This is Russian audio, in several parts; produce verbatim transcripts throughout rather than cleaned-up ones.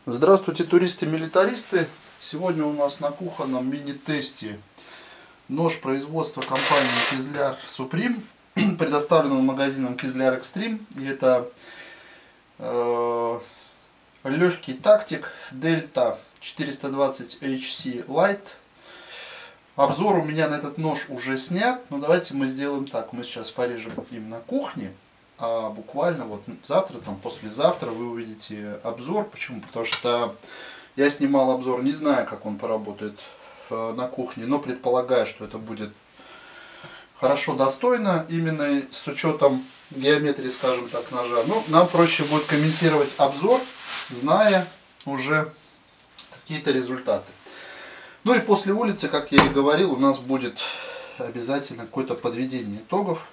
Здравствуйте, туристы-милитаристы! Сегодня у нас на кухонном мини-тесте нож производства компании Кизляр Supreme, предоставленного магазином Кизляр Extreme. И это э, легкий тактик Delta четыреста двадцать эйч си Light. Обзор у меня на этот нож уже снят, но давайте мы сделаем так. Мы сейчас порежем им на кухне. А буквально вот завтра, там послезавтра вы увидите обзор. Почему? Потому что я снимал обзор, не знаю, как он поработает э, на кухне, но предполагаю, что это будет хорошо, достойно, именно с учетом геометрии, скажем так, ножа. Ну, нам проще будет комментировать обзор, зная уже какие-то результаты. Ну и после улицы, как я и говорил, у нас будет обязательно какое-то подведение итогов.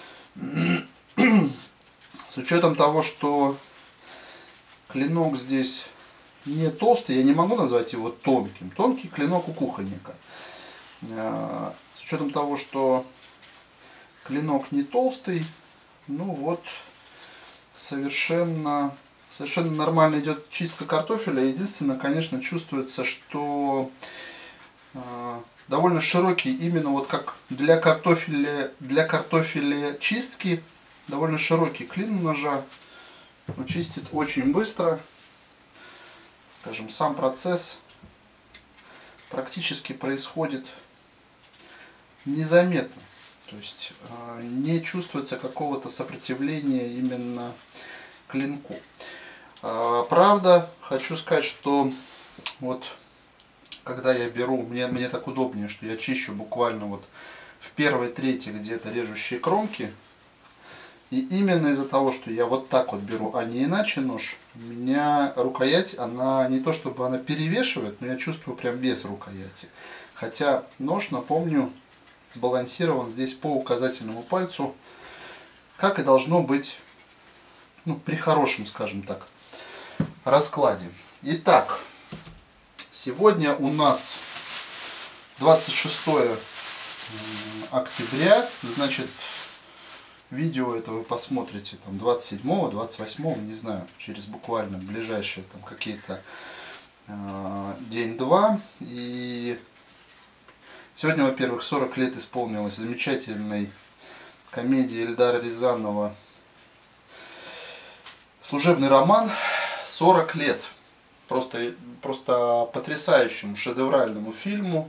С учетом того, что клинок здесь не толстый, я не могу назвать его тонким. Тонкий клинок у кухонника. С учетом того, что клинок не толстый, ну вот совершенно, совершенно нормально идет чистка картофеля. Единственное, конечно, чувствуется, что довольно широкий, именно вот как для картофеля, для картофеля чистки, довольно широкий клин ножа. Он чистит очень быстро. Скажем, сам процесс практически происходит незаметно. То есть не чувствуется какого-то сопротивления именно клинку. Правда, хочу сказать, что вот когда я беру, мне, мне так удобнее, что я чищу буквально вот в первой трети где-то режущие кромки. И именно из-за того, что я вот так вот беру, а не иначе нож, у меня рукоять, она не то чтобы она перевешивает, но я чувствую прям вес рукояти. Хотя нож, напомню, сбалансирован здесь по указательному пальцу, как и должно быть, ну, при хорошем, скажем так, раскладе. Итак, сегодня у нас двадцать шестое октября, значит, видео это вы посмотрите там двадцать седьмого, двадцать восьмого, не знаю, через буквально ближайшие там какие-то э, день-два. И сегодня, во-первых, сорок лет исполнилось замечательной комедии Эльдара Рязанова «Служебный роман». сорок лет. Просто, просто потрясающему, шедевральному фильму.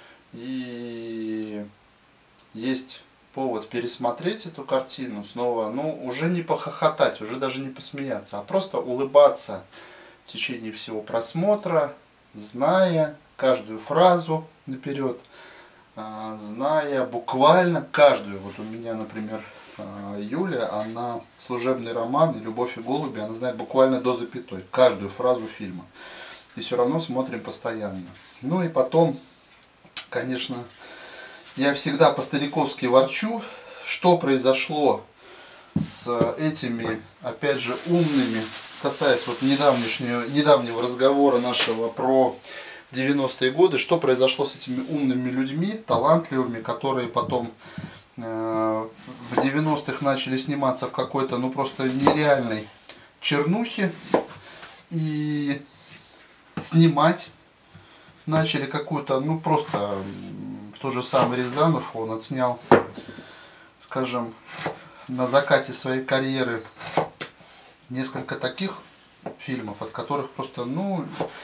И есть повод пересмотреть эту картину снова, ну, уже не похохотать, уже даже не посмеяться, а просто улыбаться в течение всего просмотра, зная каждую фразу наперед, зная буквально каждую. Вот у меня, например, Юля, она «Служебный роман» и «Любовь и голуби», она знает буквально до запятой каждую фразу фильма. И все равно смотрим постоянно. Ну и потом, конечно, я всегда по-стариковски ворчу, что произошло с этими, опять же, умными, касаясь вот недавнего, недавнего разговора нашего про девяностые годы, что произошло с этими умными людьми, талантливыми, которые потом э, в девяностых начали сниматься в какой-то, ну, просто нереальной чернухе и снимать начали какую-то, ну, просто... Тот же самый Рязанов, он отснял, скажем, на закате своей карьеры несколько таких фильмов, от которых просто, ну,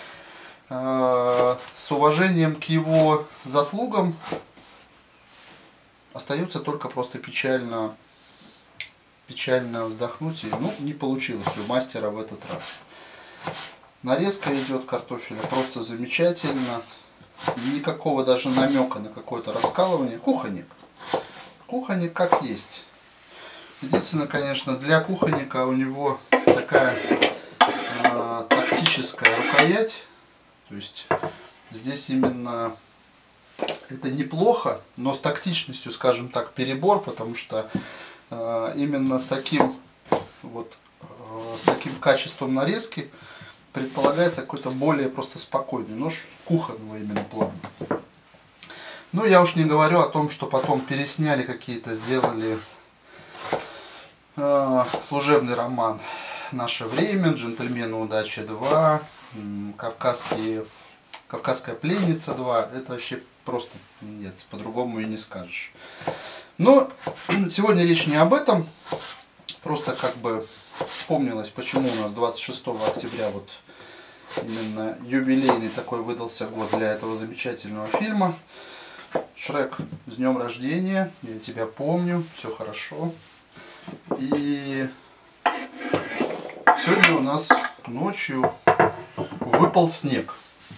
э, с уважением к его заслугам остается только просто печально, печально вздохнуть. И, ну, не получилось у мастера в этот раз. Нарезка идет картофеля просто замечательно. Никакого даже намека на какое-то раскалывание. Кухонник. Кухонник как есть. Единственное, конечно, для кухонника у него такая э, тактическая рукоять. То есть здесь именно это неплохо, но с тактичностью, скажем так, перебор, потому что э, именно с таким вот э, с таким качеством нарезки предполагается какой-то более просто спокойный нож кухонного именно плана. Ну, я уж не говорю о том, что потом пересняли какие-то, сделали э, «Служебный роман», «Наше время», «Джентльмены удачи два», Кавказские, Кавказская пленница два. Это вообще просто нет, по-другому и не скажешь. Но сегодня речь не об этом. Просто как бы вспомнилось, почему у нас двадцать шестого октября вот именно юбилейный такой выдался год для этого замечательного фильма. Шрек, с днем рождения, я тебя помню, все хорошо. И сегодня у нас ночью выпал снег.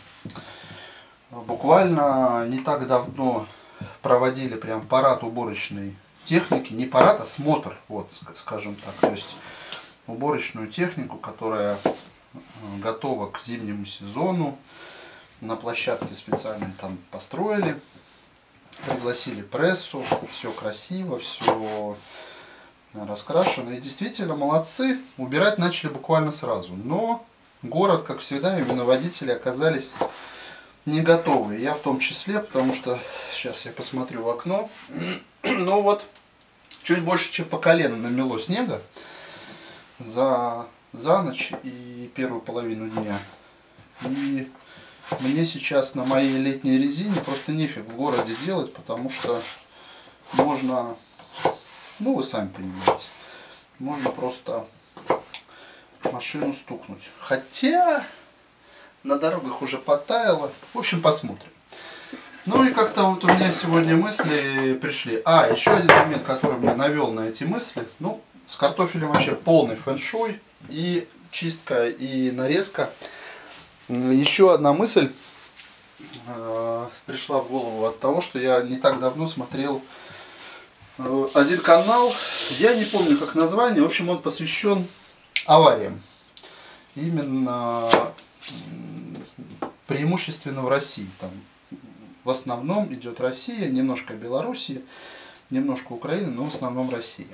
Буквально не так давно проводили прям парад уборочной техники, не парад, а смотр, вот, скажем так, то есть уборочную технику, которая готова к зимнему сезону. На площадке специально там построили, пригласили прессу, все красиво, все раскрашено. И действительно молодцы, убирать начали буквально сразу. Но город, как всегда, именно водители оказались не готовы. Я в том числе, потому что сейчас я посмотрю в окно. Ну вот, чуть больше, чем по колено намело снега за, за ночь и первую половину дня. И мне сейчас на моей летней резине просто нефиг в городе делать, потому что можно, ну вы сами понимаете, можно просто машину стукнуть. Хотя на дорогах уже потаяло. В общем, посмотрим. Ну и как-то вот у меня сегодня мысли пришли. А, еще один момент, который меня навел на эти мысли. Ну, с картофелем вообще полный фэн-шуй. И чистка, и нарезка. Еще одна мысль э, пришла в голову от того, что я не так давно смотрел э, один канал. Я не помню как название. В общем, он посвящен авариям. Именно преимущественно в России. Там в основном идет Россия, немножко Белоруссия, немножко Украина, но в основном Россия.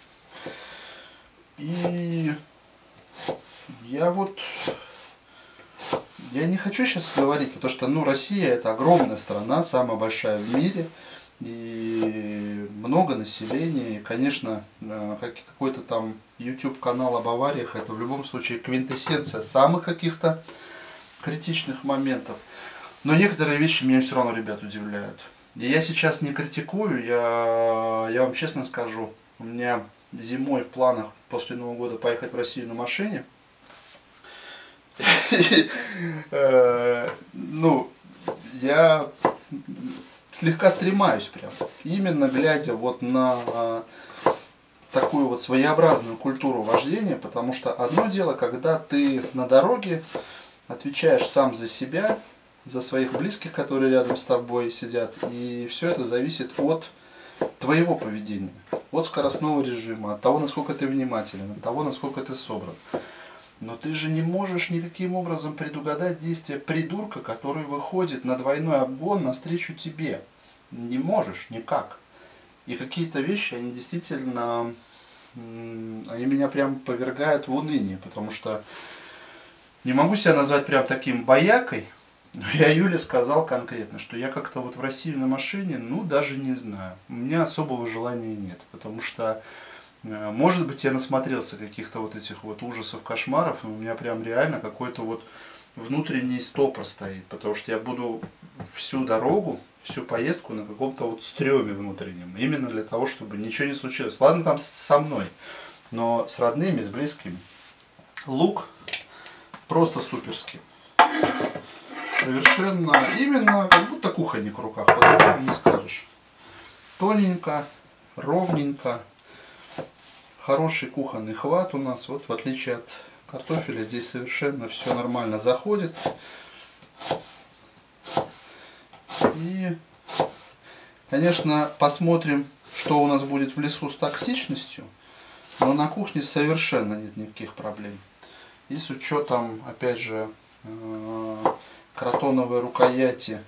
И я вот, я не хочу сейчас говорить, потому что, ну, Россия это огромная страна, самая большая в мире, и много населения, и, конечно, какой-то там YouTube канал об авариях, это в любом случае квинтэссенция самых каких-то критичных моментов. Но некоторые вещи меня все равно, ребят, удивляют. И я сейчас не критикую, я, я вам честно скажу, у меня зимой в планах после Нового года поехать в Россию на машине. Ну, я слегка стремаюсь прям, именно глядя вот на такую вот своеобразную культуру вождения, потому что одно дело, когда ты на дороге отвечаешь сам за себя, за своих близких, которые рядом с тобой сидят, и все это зависит от твоего поведения, от скоростного режима, от того, насколько ты внимателен, от того, насколько ты собран. Но ты же не можешь никаким образом предугадать действия придурка, который выходит на двойной обгон навстречу тебе. Не можешь никак. И какие-то вещи, они действительно, они меня прям повергают в уныние, потому что не могу себя назвать прям таким боякой, но я Юле сказал конкретно, что я как-то вот в Россию на машине, ну даже не знаю, у меня особого желания нет, потому что, может быть, я насмотрелся каких-то вот этих вот ужасов, кошмаров, но у меня прям реально какой-то вот внутренний стопор стоит, потому что я буду всю дорогу, всю поездку на каком-то вот стреме внутреннем, именно для того, чтобы ничего не случилось. Ладно, там со мной, но с родными, с близкими. Лук просто суперский. Совершенно, именно как будто кухонник в руках, по-другому не скажешь. Тоненько, ровненько. Хороший кухонный хват у нас, вот в отличие от картофеля, здесь совершенно все нормально заходит. И, конечно, посмотрим, что у нас будет в лесу с тактичностью, но на кухне совершенно нет никаких проблем. И с учетом, опять же, кротоновой рукояти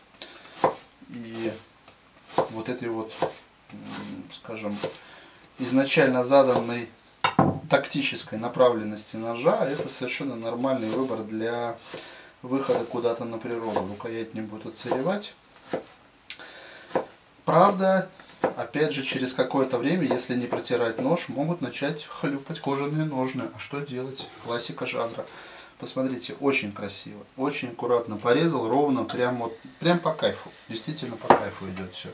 и вот этой вот, скажем, изначально заданной тактической направленности ножа, это совершенно нормальный выбор для выхода куда-то на природу. Рукоять не будет отсыревать. Правда, опять же, через какое-то время, если не протирать нож, могут начать хлюпать кожаные ножны. А что делать? Классика жанра. Посмотрите, очень красиво, очень аккуратно порезал, ровно, прям вот, прям по кайфу. Действительно по кайфу идет все.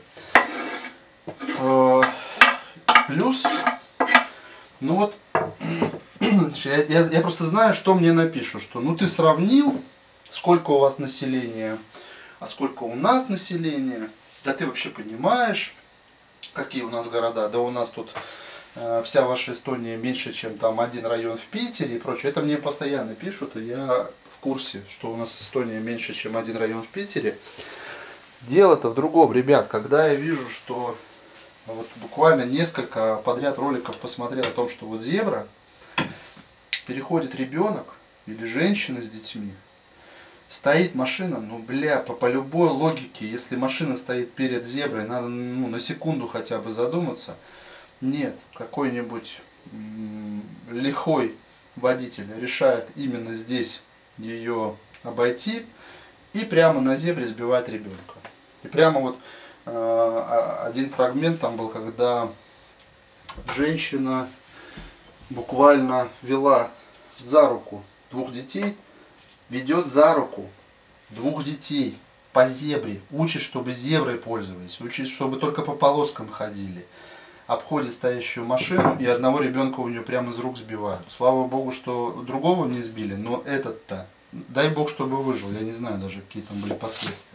Плюс, ну вот, я, я, я просто знаю, что мне напишут, что ну ты сравнил, сколько у вас населения, а сколько у нас населения, да ты вообще понимаешь, какие у нас города, да у нас тут э, вся ваша Эстония меньше, чем там один район в Питере и прочее. Это мне постоянно пишут, и я в курсе, что у нас Эстония меньше, чем один район в Питере. Дело-то в другом, ребят, когда я вижу, что вот буквально несколько подряд роликов посмотрел о том, что вот зебра, переходит ребенок или женщина с детьми, стоит машина, ну бля, по, по любой логике, если машина стоит перед зеброй, надо ну, на секунду хотя бы задуматься. Нет, какой-нибудь лихой водитель решает именно здесь ее обойти и прямо на зебре сбивает ребенка. И прямо вот э, один фрагмент там был, когда женщина буквально вела за руку двух детей, ведет за руку двух детей по зебре, учит, чтобы зеброй пользовались, учит, чтобы только по полоскам ходили, обходит стоящую машину и одного ребенка у нее прямо из рук сбивают. Слава богу, что другого не сбили, но этот-то, дай бог, чтобы выжил, я не знаю даже, какие там были последствия.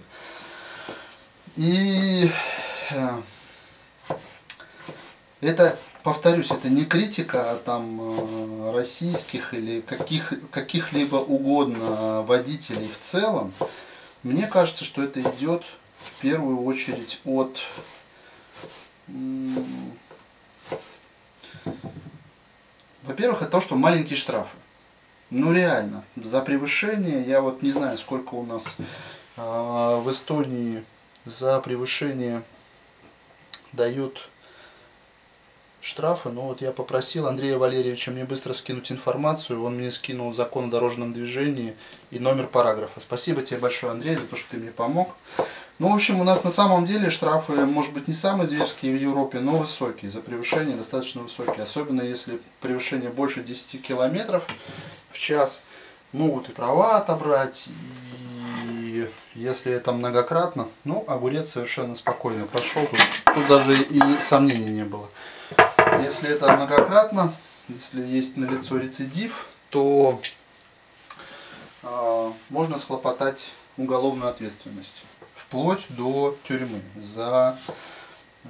И это, повторюсь, это не критика там российских или каких, каких-либо угодно водителей в целом. Мне кажется, что это идет в первую очередь от во-первых, это то, что маленькие штрафы. Ну реально, за превышение, я вот не знаю, сколько у нас э, в Эстонии за превышение дают штрафы. Но вот я попросил Андрея Валерьевича мне быстро скинуть информацию. Он мне скинул закон о дорожном движении и номер параграфа. Спасибо тебе большое, Андрей, за то, что ты мне помог. Ну, в общем, у нас на самом деле штрафы, может быть, не самые зверские в Европе, но высокие. За превышение достаточно высокие. Особенно если превышение больше десяти километров в час. Могут и права отобрать. И если это многократно, ну, огурец совершенно спокойно прошел. Тут, тут даже и сомнений не было. Если это многократно, если есть налицо рецидив, то э, можно схлопотать уголовную ответственность. Вплоть до тюрьмы за э,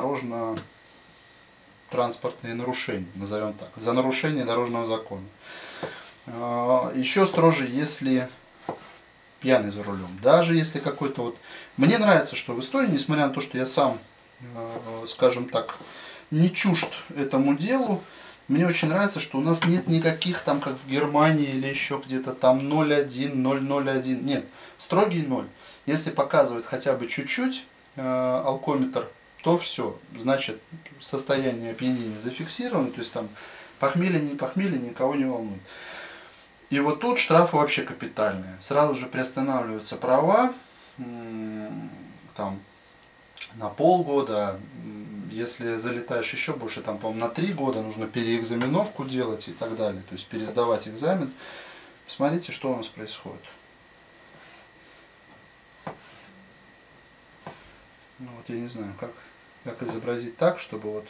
дорожно-транспортные нарушения, назовем так, за нарушение дорожного закона. Э, еще строже, если пьяный за рулем. Даже если какой-то вот... Мне нравится, что в Эстонии, несмотря на то, что я сам, э, скажем так, не чужд этому делу, мне очень нравится, что у нас нет никаких там, как в Германии или еще где-то там ноль один, ноль ноль один. Нет, строгий ноль. Если показывает хотя бы чуть-чуть э, алкометр, то все. Значит, состояние опьянения зафиксировано. То есть там похмелье, не похмелье, никого не волнует. И вот тут штрафы вообще капитальные. Сразу же приостанавливаются права. Там на полгода. Если залетаешь еще больше, там, по-моему, на три года нужно переэкзаменовку делать и так далее. То есть пересдавать экзамен. Смотрите, что у нас происходит. Ну вот я не знаю, как, как изобразить так, чтобы вот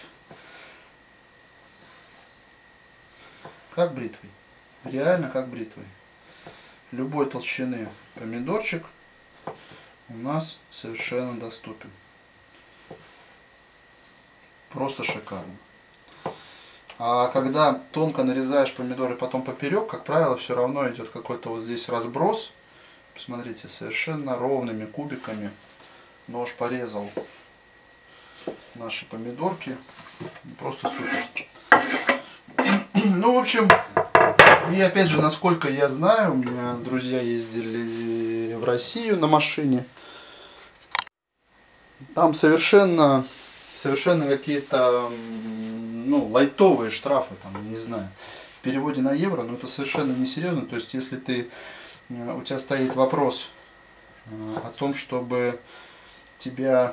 как бритвой. Реально как бритвой. Любой толщины помидорчик у нас совершенно доступен. Просто шикарно. А когда тонко нарезаешь помидоры потом поперек, как правило, все равно идет какой-то вот здесь разброс. Посмотрите, совершенно ровными кубиками нож порезал наши помидорки. Просто супер. Ну, в общем, и опять же, насколько я знаю, у меня друзья ездили в Россию на машине. Там совершенно, совершенно какие-то, ну, лайтовые штрафы, там, я не знаю, в переводе на евро, но это совершенно несерьезно. То есть, если ты, у тебя стоит вопрос о том, чтобы тебя,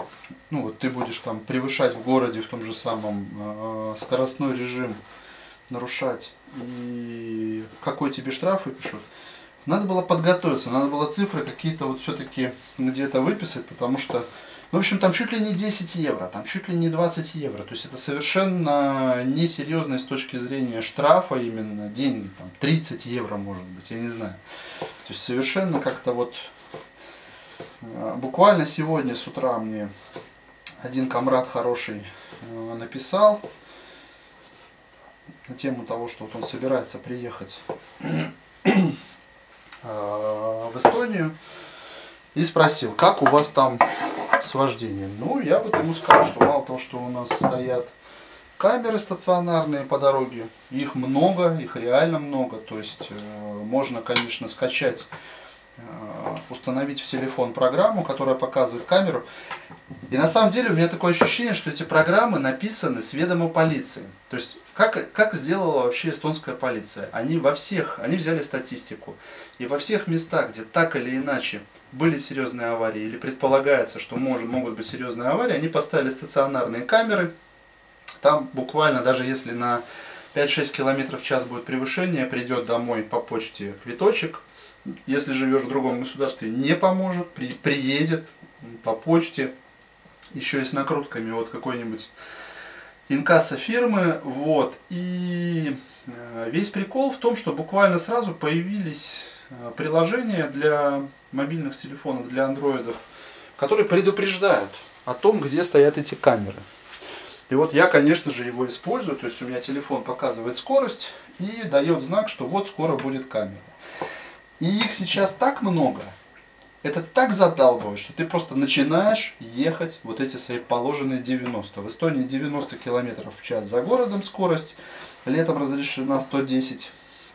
ну вот ты будешь там превышать в городе в том же самом э, скоростной режим нарушать и какой тебе штраф выпишут. Надо было подготовиться, надо было цифры какие-то вот все-таки где-то выписать, потому что, ну, в общем, там чуть ли не десять евро, там чуть ли не двадцать евро. То есть это совершенно несерьезно с точки зрения штрафа именно деньги, там тридцать евро может быть, я не знаю. То есть совершенно как-то вот, буквально сегодня с утра мне один комрад хороший написал на тему того, что вот он собирается приехать в Эстонию, и спросил, как у вас там с вождением. Ну, я вот ему сказал, что мало того, что у нас стоят камеры стационарные по дороге, их много, их реально много, то есть э, можно, конечно, скачать, э, установить в телефон программу, которая показывает камеру. И на самом деле у меня такое ощущение, что эти программы написаны с ведома полиции. То есть как, как сделала вообще эстонская полиция? Они во всех, они взяли статистику, и во всех местах, где так или иначе были серьезные аварии, или предполагается, что может, могут быть серьезные аварии, они поставили стационарные камеры. Там буквально, даже если на пять-шесть километров в час будет превышение, придет домой по почте квиточек. Если живешь в другом государстве, не поможет, при, приедет по почте, еще и с накрутками вот какой-нибудь инкассо фирмы. Вот. И весь прикол в том, что буквально сразу появились приложения для мобильных телефонов, для андроидов, которые предупреждают о том, где стоят эти камеры. И вот я, конечно же, его использую, то есть у меня телефон показывает скорость и дает знак, что вот скоро будет камера. И их сейчас так много, это так задалбывает, что ты просто начинаешь ехать вот эти свои положенные девяносто. В Эстонии девяносто километров в час за городом скорость, летом разрешена сто десять.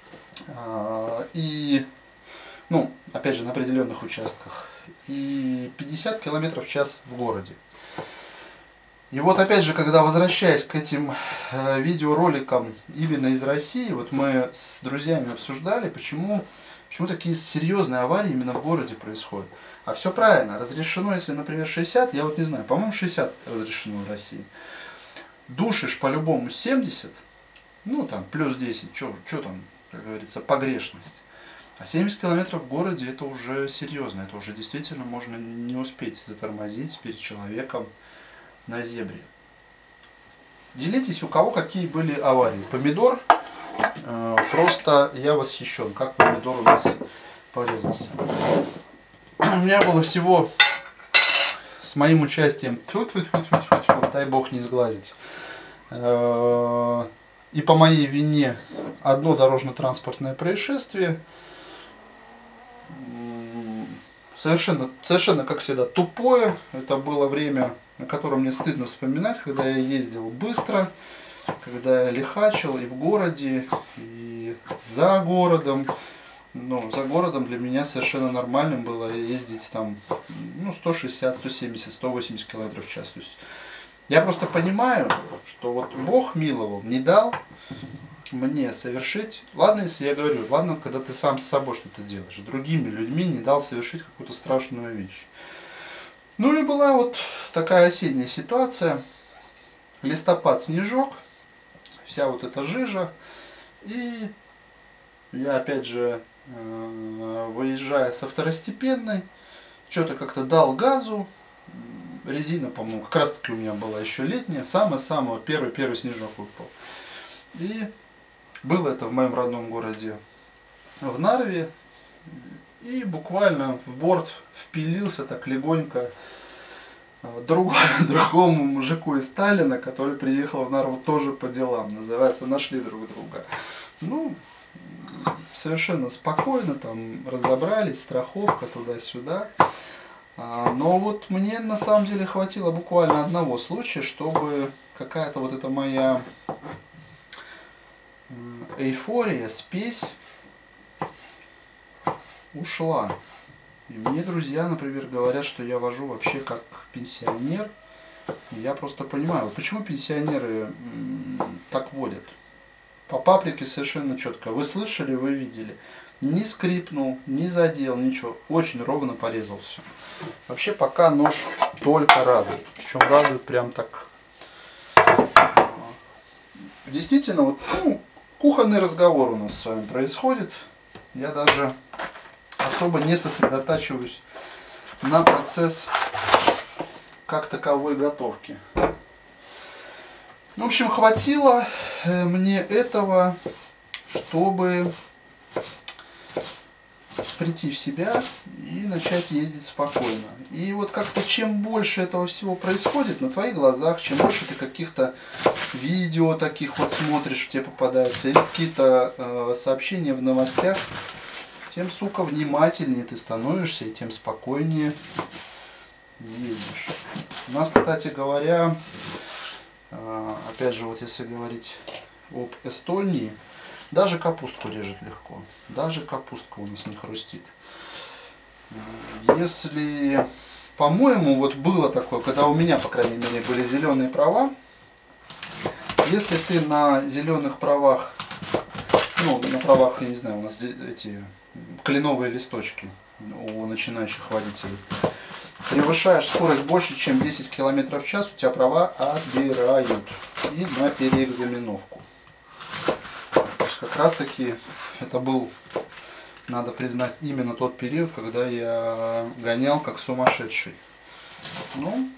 И, ну, опять же, на определенных участках. И пятьдесят километров в час в городе. И вот опять же, когда возвращаясь к этим э, видеороликам именно из России, вот мы с друзьями обсуждали, почему, почему такие серьезные аварии именно в городе происходят. А все правильно, разрешено, если, например, шестьдесят, я вот не знаю, по-моему, шестьдесят разрешено в России. Душишь по-любому семьдесят, ну там плюс десять, что там, как говорится, погрешность. А семьдесят километров в городе это уже серьезно, это уже действительно можно не успеть затормозить перед человеком на зебре. Делитесь, у кого какие были аварии. Помидор, э, просто я восхищен, как помидор у нас порезался. У меня было всего с моим участием, дай бог не сглазить, э, и по моей вине одно дорожно-транспортное происшествие. Совершенно, совершенно, как всегда, тупое. Это было время, на котором мне стыдно вспоминать, когда я ездил быстро, когда я лихачил и в городе, и за городом. Ну, за городом для меня совершенно нормальным было ездить там, ну, сто шестьдесят, сто семьдесят, сто восемьдесят километров в час. То есть я просто понимаю, что вот Бог миловал, не дал мне совершить, ладно, если я говорю, ладно, когда ты сам с собой что-то делаешь, другими людьми не дал совершить какую-то страшную вещь. Ну и была вот такая осенняя ситуация, листопад, снежок, вся вот эта жижа, и я опять же, выезжая со второстепенной, что-то как-то дал газу, резина, по-моему, как раз таки у меня была еще летняя, самый-самый первый-первый снежок выпал. И было это в моем родном городе, в Нарве, и буквально в борт впилился так легонько друг, другому мужику из Таллина, который приехал в Нарву тоже по делам, называется, нашли друг друга. Ну, совершенно спокойно там разобрались, страховка туда-сюда. Но вот мне на самом деле хватило буквально одного случая, чтобы какая-то вот эта моя эйфория, спесь ушла. И мне друзья, например, говорят, что я вожу вообще как пенсионер. И я просто понимаю, вот почему пенсионеры так водят. По паприке совершенно четко. Вы слышали, вы видели. Не скрипнул, не задел, ничего. Очень ровно порезал все. Вообще пока нож только радует. Причем радует прям так. Действительно, вот, ну, Кухонный разговор у нас с вами происходит. Я даже особо не сосредотачиваюсь на процесс как таковой готовки. В общем, хватило мне этого, чтобы прийти в себя и начать ездить спокойно. И вот как-то чем больше этого всего происходит на твоих глазах, чем больше ты каких-то видео таких вот смотришь, тебе попадаются, или какие-то э, сообщения в новостях, тем, сука, внимательнее ты становишься и тем спокойнее ездишь. У нас, кстати говоря, э, опять же, вот если говорить об Эстонии, даже капустку режет легко. Даже капустка у нас не хрустит. Если, по-моему, вот было такое, когда у меня, по крайней мере, были зеленые права. Если ты на зеленых правах, ну, на правах, я не знаю, у нас эти кленовые листочки у начинающих водителей, превышаешь скорость больше, чем десять километров в час, у тебя права отбирают. И на переэкзаменовку. Как раз таки это был, надо признать, именно тот период, когда я гонял как сумасшедший. Ну,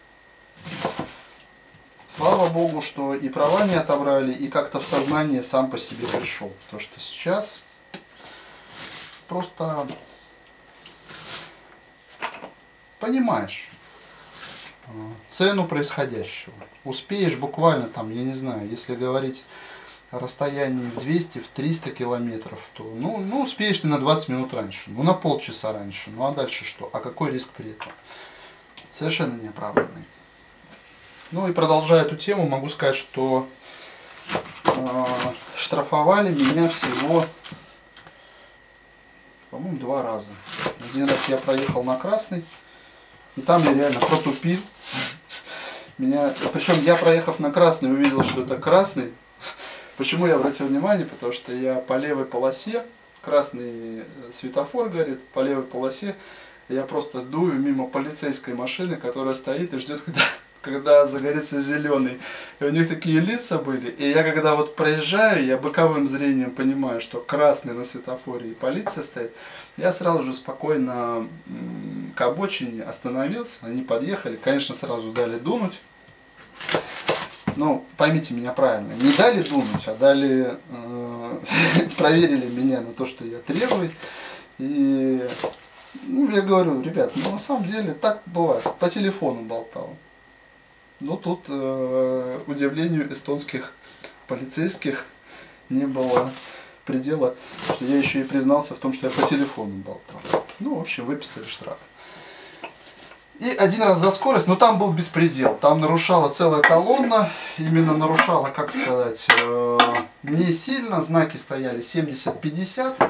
слава богу, что и права не отобрали, и как-то в сознание сам по себе пришел. Потому что сейчас просто понимаешь цену происходящего. Успеешь буквально там, я не знаю, если говорить о расстоянии в двести, в триста километров, то ну, ну успеешь ты на двадцать минут раньше, ну на полчаса раньше, ну а дальше что? А какой риск при этом? Совершенно неоправданный. Ну и продолжая эту тему, могу сказать, что э, штрафовали меня всего, по-моему, два раза. Один раз я проехал на красный, и там я реально протупил. Меня, причем я, проехав на красный, увидел, что это красный. Почему я обратил внимание? Потому что я по левой полосе, красный светофор горит, по левой полосе я просто дую мимо полицейской машины, которая стоит и ждет, когда, когда загорится зеленый. И у них такие лица были. И я когда вот проезжаю, я боковым зрением понимаю, что красный на светофоре и полиция стоит. Я сразу же спокойно к обочине остановился, они подъехали, конечно, сразу дали дунуть. Ну, поймите меня правильно, не дали дунуть, а дали, э, проверили меня на то, что я трезвый. И ну, я говорю, ребят, ну на самом деле так бывает, по телефону болтал. Но тут, э, удивлению эстонских полицейских, не было предела, что я еще и признался в том, что я по телефону болтал. Ну, в общем, выписали штраф. И один раз за скорость, но там был беспредел. Там нарушала целая колонна, именно нарушала, как сказать, э, не сильно. Знаки стояли семьдесят пятьдесят.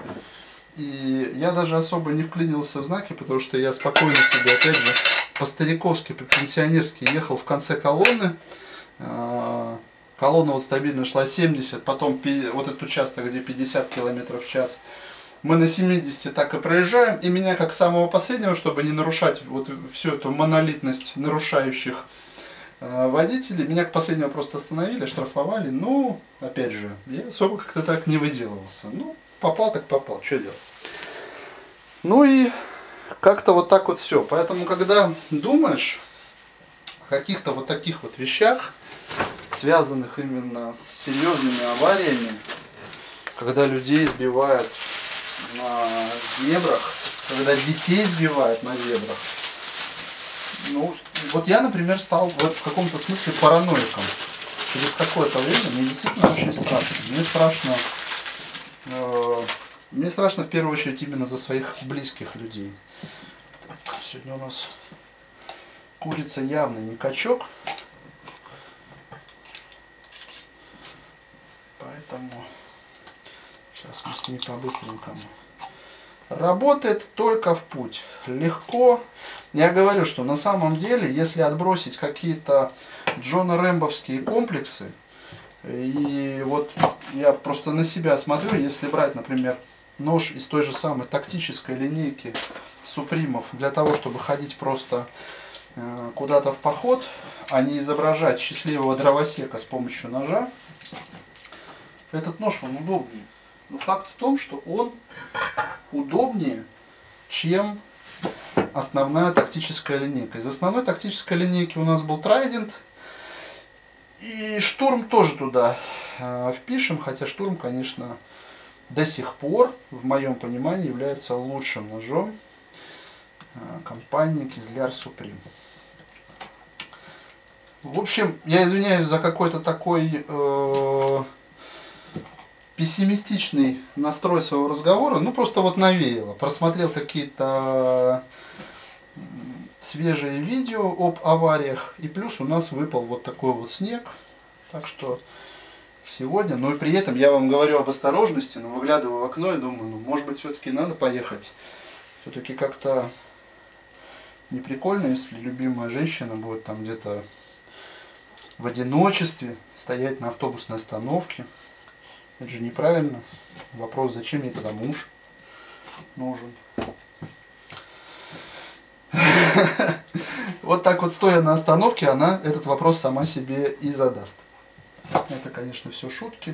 И я даже особо не вклинился в знаки, потому что я спокойно себе, опять же, по-стариковски, по-пенсионерски ехал в конце колонны. Э, колонна вот стабильно шла семьдесят, потом вот этот участок, где пятьдесят километров в час. Мы на семидесяти так и проезжаем, и меня как самого последнего, чтобы не нарушать вот всю эту монолитность нарушающих э, водителей, меня к последнему просто остановили, штрафовали. Ну, опять же, я особо как-то так не выделывался. Ну, попал так попал, что делать? Ну и как-то вот так вот все. Поэтому, когда думаешь о каких-то вот таких вот вещах, связанных именно с серьезными авариями, когда людей сбивают на зебрах, когда детей сбивают на зебрах. Ну, вот я, например, стал вот в каком-то смысле параноиком. Через какое-то время мне действительно очень страшно. Мне страшно, э, мне страшно в первую очередь именно за своих близких людей. Так, сегодня у нас курица явно не качок. Поэтому сейчас мы с ней по-быстренькому. Работает только в путь. Легко. Я говорю, что на самом деле, если отбросить какие-то Джона Рэмбовские комплексы, и вот я просто на себя смотрю, если брать, например, нож из той же самой тактической линейки Супримов, для того, чтобы ходить просто э, куда-то в поход, а не изображать счастливого дровосека с помощью ножа, этот нож, он удобнее. Но факт в том, что он удобнее, чем основная тактическая линейка. Из основной тактической линейки у нас был Trident. И штурм тоже туда э, впишем, хотя штурм, конечно, до сих пор, в моем понимании, является лучшим ножом э, компании Kizzler Supreme. В общем, я извиняюсь за какой-то такой э, пессимистичный настрой своего разговора. Ну, просто вот навеяло. Просмотрел какие-то свежие видео об авариях. И плюс у нас выпал вот такой вот снег. Так что сегодня, ну и при этом я вам говорю об осторожности, но выглядываю в окно и думаю, ну, может быть, все-таки надо поехать. Все-таки как-то не прикольно, если любимая женщина будет там где-то в одиночестве стоять на автобусной остановке. Это же неправильно. Вопрос, зачем мне тогда муж нужен. Вот так вот, стоя на остановке, она этот вопрос сама себе и задаст. Это, конечно, все шутки.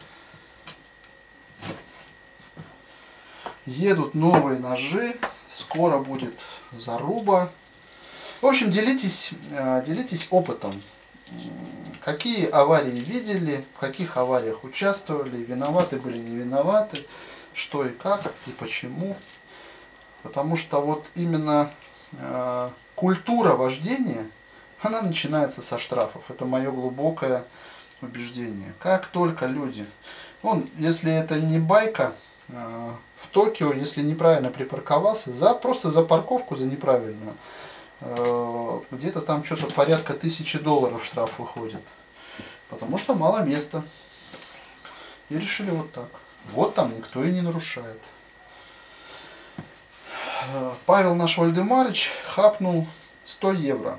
Едут новые ножи. Скоро будет заруба. В общем, делитесь, делитесь опытом. Какие аварии видели, в каких авариях участвовали, виноваты были, не виноваты, что и как, и почему. Потому что вот именно э, культура вождения, она начинается со штрафов. Это мое глубокое убеждение. Как только люди, вон, если это не байка, э, в Токио, если неправильно припарковался, за, просто за парковку, за неправильную, э, где-то там что-то порядка тысячи долларов штраф выходит. Потому что мало места. И решили вот так. Вот там никто и не нарушает. Павел наш Вальдемарыч хапнул сто евро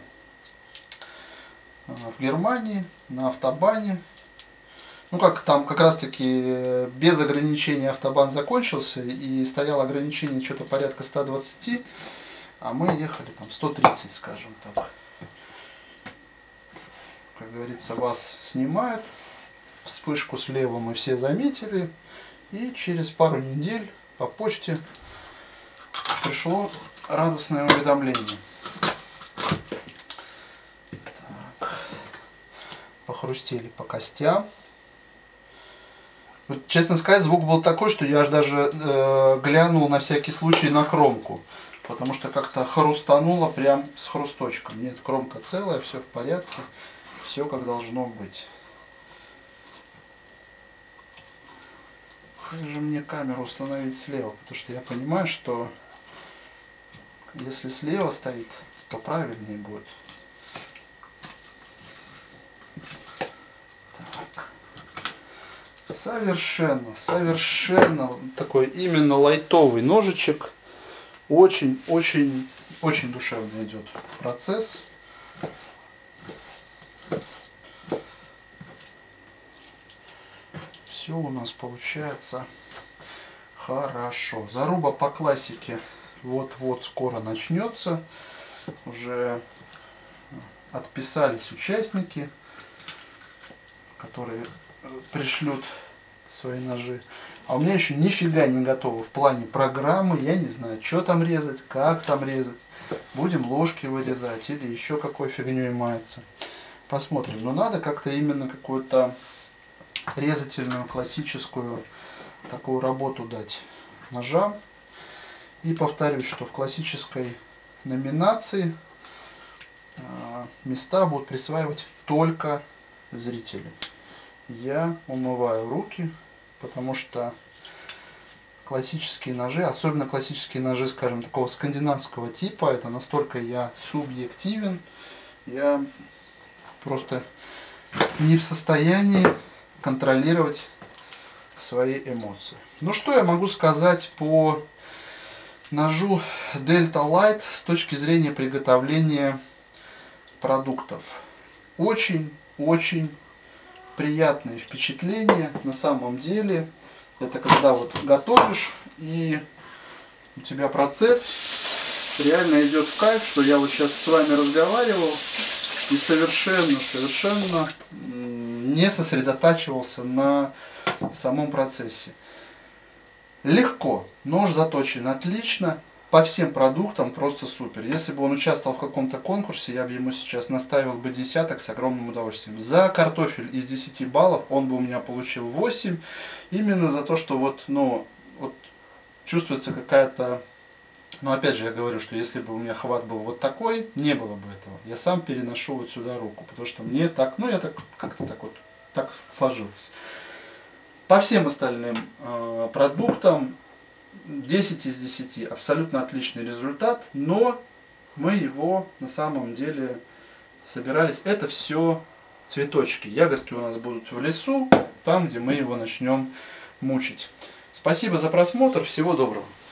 в Германии на автобане. Ну как там как раз таки без ограничений автобан закончился и стояло ограничение что-то порядка ста двадцати, а мы ехали там сто тридцать, скажем так. Как говорится, вас снимают, вспышку слева мы все заметили, и через пару недель по почте пришло радостное уведомление. Так. Похрустели по костям. Вот, честно сказать, звук был такой, что я аж даже э, глянул на всякий случай на кромку. Потому что как-то хрустануло прям с хрусточком. Нет, кромка целая, все в порядке. Все как должно быть. Как же мне камеру установить слева? Потому что я понимаю, что если слева стоит, то правильнее будет. Так. Совершенно, совершенно такой именно лайтовый ножичек. Очень, очень, очень душевно идет процесс. Все у нас получается хорошо. Заруба по классике вот-вот скоро начнется. Уже отписались участники, которые пришлют свои ножи. А у меня еще нифига не готово в плане программы. Я не знаю, что там резать, как там резать. Будем ложки вырезать или еще какой фигней маяться. Посмотрим. Но надо как-то именно какую-то резательную, классическую такую работу дать ножам. И повторюсь, что в классической номинации э, места будут присваивать только зрители. Я умываю руки, потому что классические ножи, особенно классические ножи, скажем, такого скандинавского типа, это настолько я субъективен, я просто не в состоянии контролировать свои эмоции. Ну что я могу сказать по ножу Delta Light с точки зрения приготовления продуктов? Очень-очень приятное впечатление на самом деле. Это когда вот готовишь и у тебя процесс реально идет в кайф, что я вот сейчас с вами разговаривал и совершенно, совершенно не сосредотачивался на в самом процессе. Легко. Нож заточен отлично. По всем продуктам просто супер. Если бы он участвовал в каком-то конкурсе, я бы ему сейчас наставил бы десяток с огромным удовольствием. За картофель из десяти баллов он бы у меня получил восемь. Именно за то, что вот, ну, вот чувствуется какая-то... Но опять же я говорю, что если бы у меня хват был вот такой, не было бы этого. Я сам переношу вот сюда руку, потому что мне так, ну я так как-то так вот, так сложилось. По всем остальным э, продуктам десять из десяти. Абсолютно отличный результат, но мы его на самом деле собирались. Это все цветочки. Ягодки у нас будут в лесу, там, где мы его начнем мучить. Спасибо за просмотр. Всего доброго.